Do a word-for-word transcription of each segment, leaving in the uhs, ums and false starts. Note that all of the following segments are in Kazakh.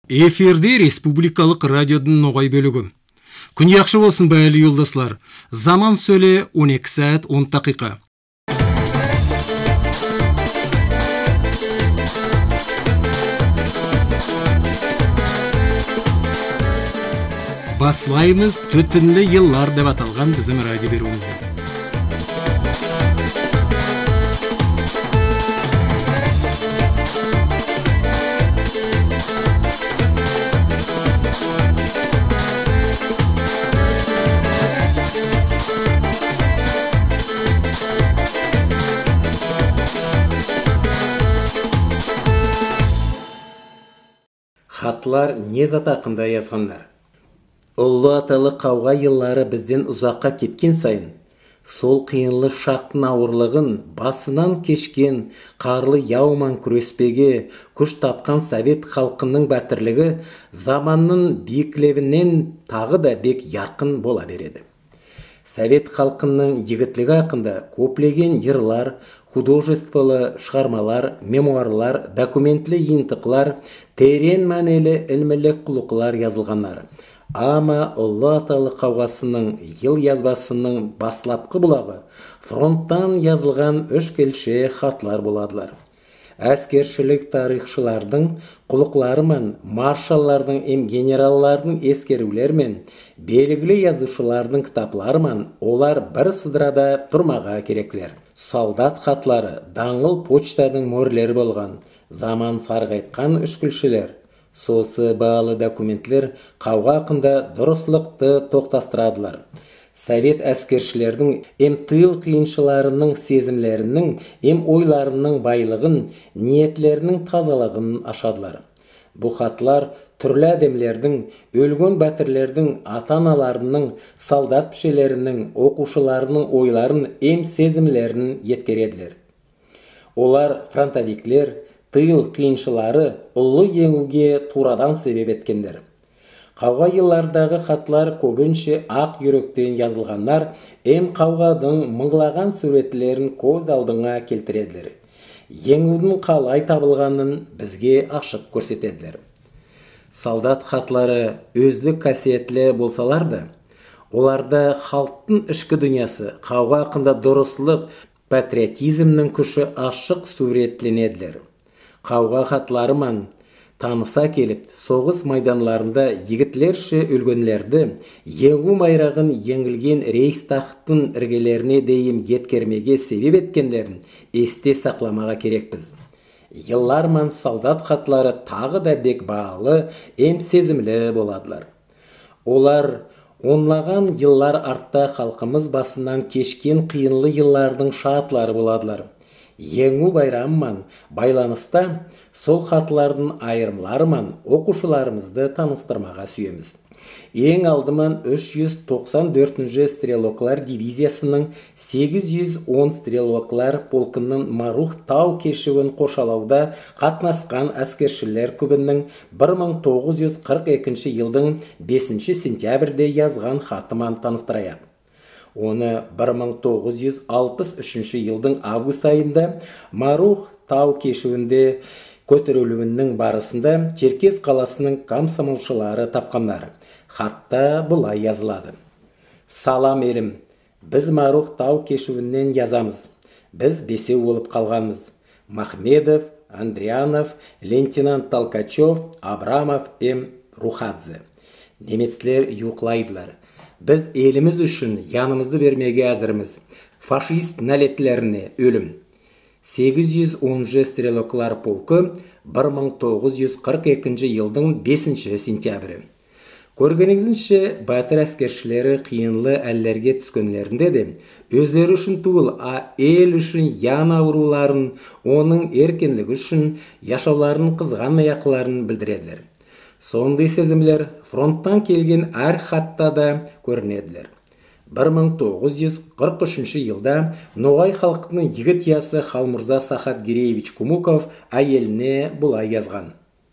Эфирде республикалық радиодың ноғай бөлігі. Күн яқшы болсын бәлі yoldaşlar. Zaman söyle on iki saat on dakika. Баслаймыз төтінлі yıllar деп аталған bizim радио беруімізді. Хатlar не зат ақында yazғандар. Ұлы аталы қауға yılları бізден ұзаққа кеткен сайын, сол қиынлы шақтың ауырлығын басынан кешкен қарлы яуман күреспеге күш тапқан совет халқының бәтірлігі заманның биіклевінен тағы да бек ярқын бола береді. Совет халқының егітлігі ақында көплеген йырлар, художестволы шығармалар, мемуарлар, документлі ентіқлар, терең мәнелі ілмілік құлықлар yazылғандар. Ама ұлы аталы қауғасының ел язбасының баслапқы бұлағы фронттан yazылған үш келше хатлар боладылар. Әскершілік тарихшылардың құлықлары мен маршаллардың ем генераллардың ескерулер мен белгілі yazушылардың кітаплары мен олар бір сыдырада тұрмаға кереклер. Солдат хатлары даңғыл почтаның мөрлері болған, заман сарғайтқан үшкілшілер. Сосы бағалы документлер қауға ақында дұрыслықты тоқтастырадылар. Совет әскершілердің ем тыл қиыншыларының сезімлерінің, ем ойларының байлығын, ниетлерінің тазалығын ашадылар. Бұл хатлар түрлі әдемлердің, өлген бәтірлердің, ата-аналарының, солдат пішелерінің, оқушыларының ойларын, ем сезімлерін еткереділер. Олар фронтовиклер, тыл қиыншылары ұлы еңуге турадан себеп еткендер. Қауға yıllarдағы хатлар көбінше ақ жүректен yazылғандар, ем қауғадың мыңлаған суретлерін көз алдыңа келтіреділер. Еңудің қалай табылғанын бізге ашық көрсетеділер. Солдат хатлары өздік қасиетлі болсаларды, оларда халықтың ішкі дүниясы, қауға ақында дұрыслық, патриотизмнің күші ашық суретленеділер. Қауға хатларымен таныса келіп, соғыс майданларында егітлерше өлгенлерді, еңу майрағын еңілген рейхстахтың іргелеріне дейін еткермеге себеп еткендерін есте сақламаға керекпіз. Yıllarмен солдат хатлары тағы да бек бағалы, ем сезімлі боладылар. Олар онлаған yıllar артта халқымыз басынан кешкен қиынлы yılлардың шатлары боладылар. Еңу байраммен байланыста сол хатлардың айырымларымен оқушыларымызды таныстырмаға сүйеміз. Ең алдымен үш жүз тоқсан төртінші стрелоклар дивизиясының сегіз жүз он стрелоклар полкының Марух тау кешуін қоршалауда қатнасқан әскершілер көбінің бір мың тоғыз жүз қырық екінші жылдың бесінші сентябрьде yazған хатымен таныстырайық. Оны бір мың тоғыз жүз алпыс үшінші жылдың август айында Марух тау кешуінде көтерілуінің барысында Черкес қаласының комсомолшылары тапқандар. Хатта бұлай yazылады. Салам елім, біз Марух тау кешуінен yazамыз. Біз бесеу болып қалғанбыз. Махмедов, Андрианов, лейтенант Толкачев, Абрамов, М. Рухадзе. Немецлер юқлайдылар. Біз еліміз үшін янымызды бермеге әзірміз. Фашист нәлетлеріне өлім. сегіз жүз оныншы стрелоклар полкы бір мың тоғыз жүз қырық екінші жылдың бесінші сентябрі. Көргеніңізше, батыр әскершілері қиынлы әллерге түскенлерінде де өздері үшін туыл, а ел үшін ян ауруларын, оның еркенлігі үшін яшауларын қызған аяқларын білдіреділер. Сондай сезімлер фронттан келген әр хатта да көрінеділер. бір мың тоғыз жүз қырық үшінші жылда Ноғай халқының егіт ясы Халмырза Сахат Гиреевич Кумуков әйеліне бұлай yazған.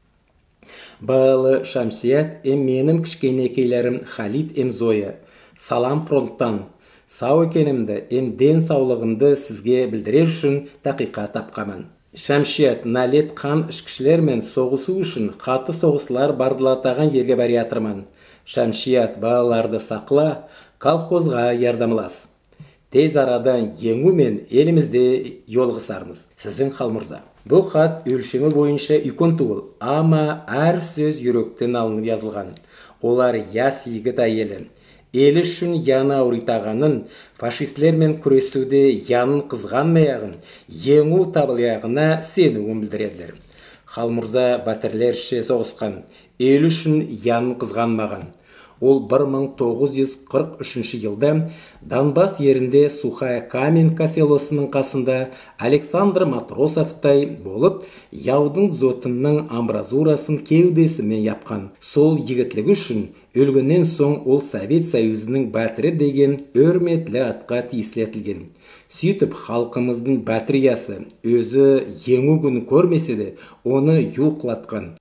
Бағалы Шамсият, ем менің кішкенекейлерім Халид ем Зоя. Салам фронттан. Сау екенімді, ем ден саулығымды сізге білдірер үшін тақиқа тапқамын. Шәмшият, налет қан ішкішілер мен соғысу үшін қаты соғысылар бардылатаған ерге бәрі атырман. Шәмшият, балаларды сақла, колхозға ярдамлас. Тез арадан еңу мен елімізде yolғысармыз. Сіздің Қалмұрза. Бұл хат өлшемі бойынша үйкон туыл, ама әр сөз жүректен алынып yazылған. Олар яс егіт әйелі. Елі үшін яны ауыритағанын, фашистлермен күресуде янын қызғанмаяғын, еңу табылияғына сенуін білдіреділер. Қалмұрза бәтірлерше соғысқан, елі үшін янын қызғанмаған. Ол бір мың тоғыз жүз қырық үшінші жылда Донбасс ерінде Сухая Каменка селосының қасында Александр Матросовтай болып, яудың зотынның амбразурасын кеудесімен япқан. Сол егітлігі үшін өлгеннен соң ол Совет Союзының бәтірі деген өрметлі атқа тиесілетілген. Сөйтіп халқымыздың бәтіриясы өзі еңу күн көрмесе де, оны юқлатқан.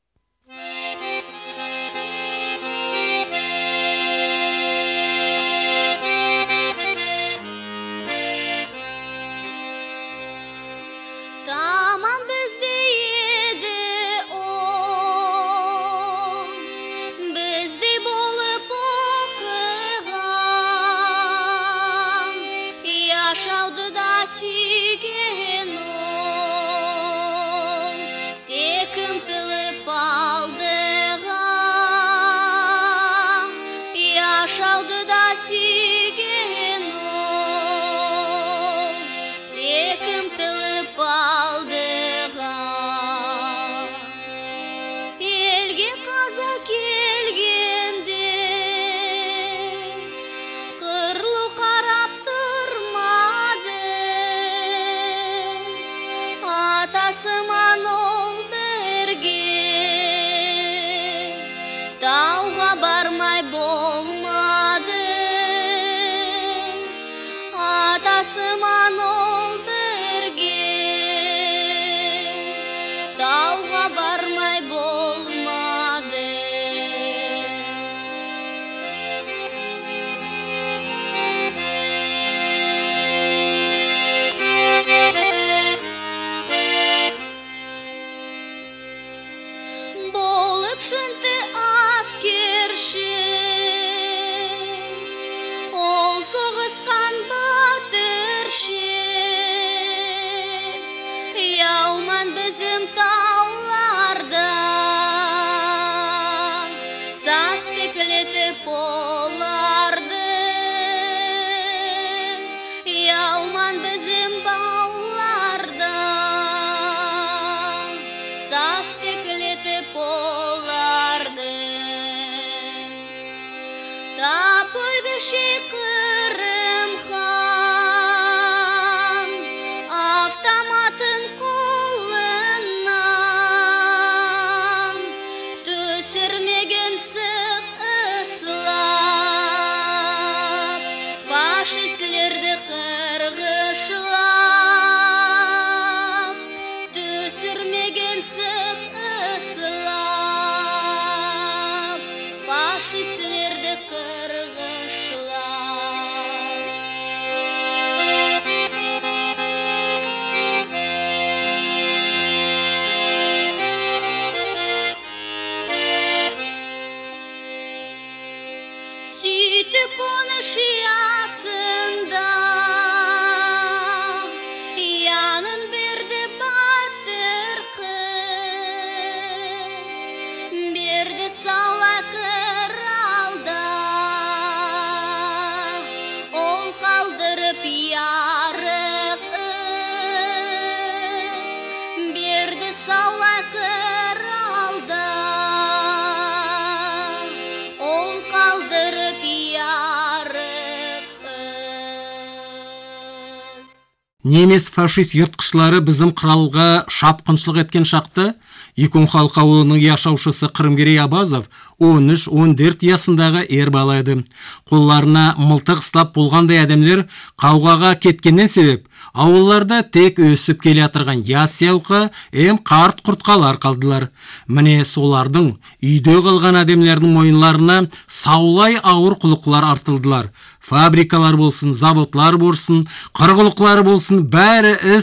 Немес фашист йыртқышлары біздің қыралға шапқыншылық еткен шақты, Икон халқы ауылының яшаушысы Қырымгерей Абазов он үш он төрт ясындағы ер бала еді. Қолларына мылтық ұстап болғандай адамдар қауғаға кеткеннен себеп, ауылларда тек өсіп келе атырған яс яуқа, эм қарт құртқалар қалдылар. Міне солардың үйде қалған адамдардың мойынларына саулай ауыр құлықлар артылдылар. Фабрикалар болсын, заводлар болсын, қырғылықлар болсын, бәрі іс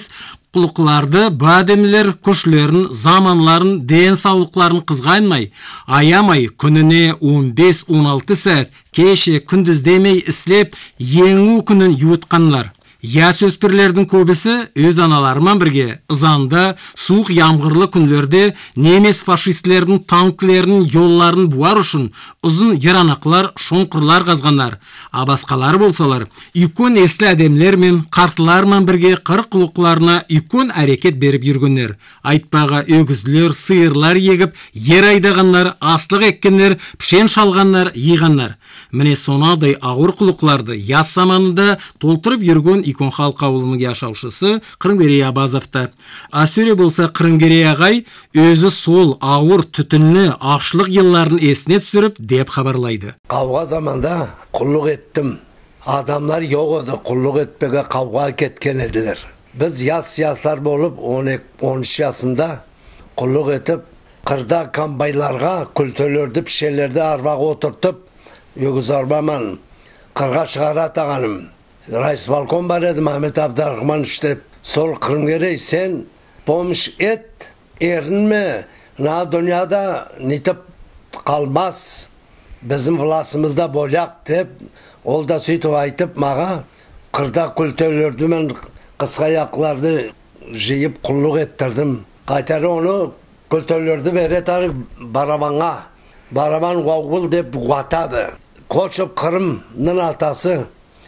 Құлықларды бадемлер күшлерін, заманларын, ден саулықларын қызғайнмай, аямай күніне он бес он алты сәт кеше күндіз демей іслеп, еңу күнін юытқанлар. Ясөспірлердің көбісі өз аналарымен бірге ызанда суық ямғырлы күнлерде немес фашистлердің танклерінің yolларын буар үшін ұзын еранақлар, шоңқырлар қазғанлар. Абасқалар болсалар, үйкөн еслі әдемлер мен қартылармен бірге қырық құлықларына үйкөн әрекет беріп жүргендер. Айтпаға өгізлер, сиырлар егіп, ер айдағанлар, аслық еккенлер, пішен шалғанлар, иғанлар. Міне сонадай ауыр құлықларды яз заманында толтырып жүрген Икон халық ауылының яшаушысы Қырымберей Абазовта. Асөре болса Қырымберей ағай өзі сол ауыр түтінні ақшылық елларын есіне түсіріп деп хабарлайды. Қауға заманда құллық еттім. Адамар жоқ еді, құллық етпеге қауға кеткен еділер. Біз яс-яслар болып он үш жасында құллық етіп, қырда комбайларға күлтөлерді пішелерді арбаға отыртып, өгіз арбаман қырға шығара тағаным. Райсбалкон бар еді, Махмет Абдарахманович деп. Сол Қырымберей, сен помыш ет, ерінме, на дүнияда нетіп қалмас, біздің власымызда боляқ деп, ол да сөйтіп айтып маға, қырда күлтөлерді мен қысқаяқларды жиып құллық еттірдім. Қайтары оны күлтөлерді беретары барабанға. Барабан ғауғыл деп ғатады. Қошып Қырымның атасы,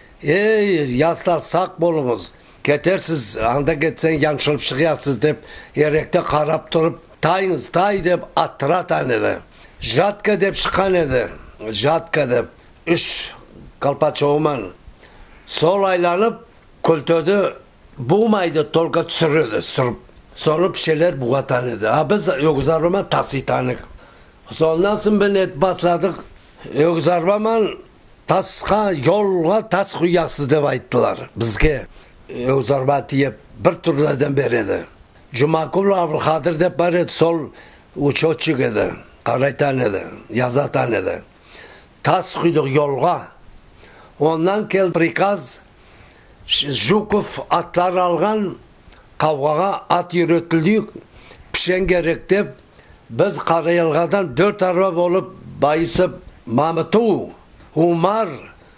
ей, ястар сақ болыңыз, кетерсіз, анда кетсен яншылып шығиясыз деп, еректе қарап тұрып, тайыңыз, тай деп аттырatan еді. Жатка деп шыққан еді, жатка деп, үш қалпачауыман. Сол айланып, күлтөді буғмайды, толқа түсіреді, сүріп. Соны пішелер бұғатан еді. А біз өгізарбаман таситанық. Сондан соң біз ет басладық, өгізарбаман тасқа, yolға тас құяқсыз деп айттылар бізге. Өгізарба тиеп бір түрлерден береді. Жұмакул Абылқадыр деп бар еді, сол учетчик еді, қарайтан еді, язатан еді. Тас құйдық yolға. Ondan кел приказ, Жуков аттар алған, қауғаға ат үйретілдік, пішен керек деп, біз Қарайылғадан дөрт арба болып байысып, Мамыту, Умар,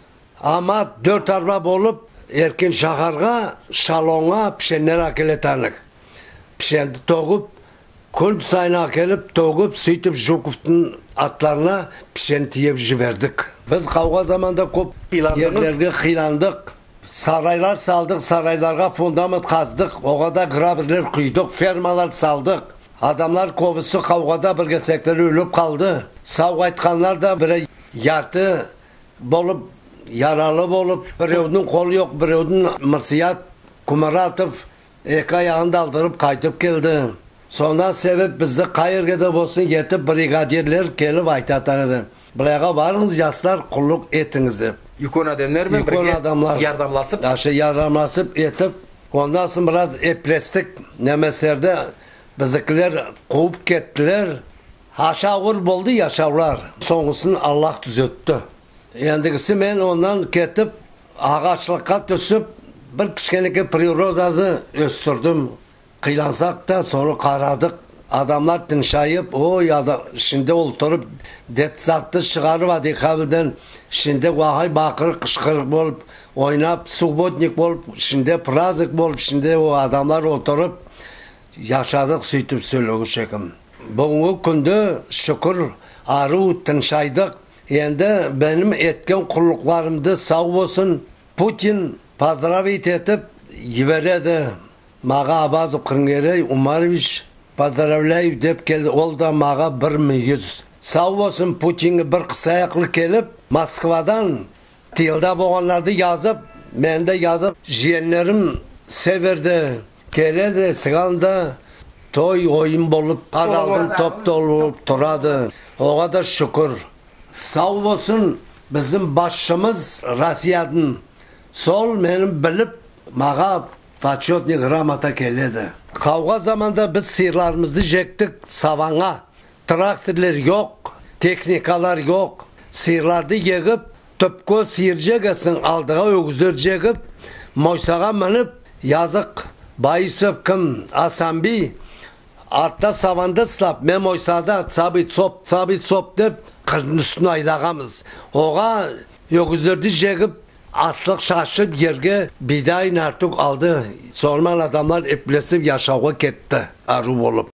Амат дөрт арба болып, Еркен шақарға, Шалонға пішеннер әкелетанық. Пішенді тоғып, күн сайын әкеліп, тоғып, сөйтіп Жуковтың атларына пішен тиеп жібердік. Біз қауға заманда көп ерлерге қиландық. Сарайлар салдық, сарайларға фундамент қаздық, оғада граберлер құйдық, фермалар салдық. Адамлар көбісі қауғада бір кесектері өліп қалды. Сау айтқанлар да бірі ярты болып, яралы болып, біреудің қолы жоқ, біреудің Мырсият Құмаратов екі аяғында алдырып қайтып келді. Сондан себеп бізді қайыргеді болсын етіп бригадирлер келіп айтатын еді. Бұлайға барыңыз, жастар, құллық етіңіз деп. Юкон адамдармен бірге ярдамласып, ашы ярдамласып етіп, ondan соң біраз еплестік немесерді біздікілер қуып кеттілер. Ашауыр болды яшаулар. Соңысын Аллах түзетті. Ендігісі мен ондан кетіп, ағашлыққа түсіп, бір кішкенеке природады өстірдім. Қилансақ та соны қарадық. Адамлар тыншайып, ой, ішінде олтырып, детсатты шығарып, адекабілден, ішінде уағай бақырық, қышқырық болып, ойнап, субботник болып, ішінде праздник болып, ішінде о адамлар отырып, яшадық, сөйтіп сөйлегі шекім. Бұңғы күнді шүкір, ару, тыншайдық. Енді бәнім еткен құллықларымды сау болсын, Путин поздравить етіп, евереді. Маға Абазов Қырымберей Умарович поздравляю деп келді. Ол да маға бір мүйіз. Сау болсын, Путинге бір қысаяқлы келіп, Москвадан тилда болғанларды yazып, мен де yazып, жиенлерім северді, келеді, сығанда той ойын болып, аралдың топ болып тұрады. Оға да шүкір. Сау болсын, біздің басшымыз Россиядың. Сол менің біліп, маға почетный грамота келеді. Қауға заманда біз сиырларымызды жектік саванға. Тракторлер жоқ, техникалар жоқ. Сиырларды егіп, түпкі сиыр жегесін алдыға өгіздер жегіп, мойсаға мініп, yazық Bayısıp kım Asambi artta savanda slap memoysada sabit sop sabit sop dep kırın üstüne aylağamız. Oğa yokuzlardı jegip aslık şaşıp yerge bidayın artık aldı. Sorman adamlar eplesip yaşağa ketti arı olup.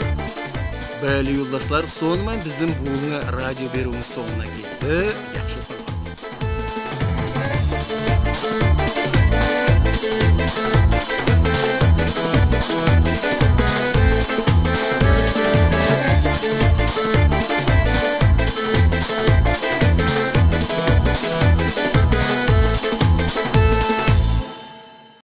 Değerli yoldaşlar, sonunda bizim bu radyo berimiz sonuna geldi. Yaxşı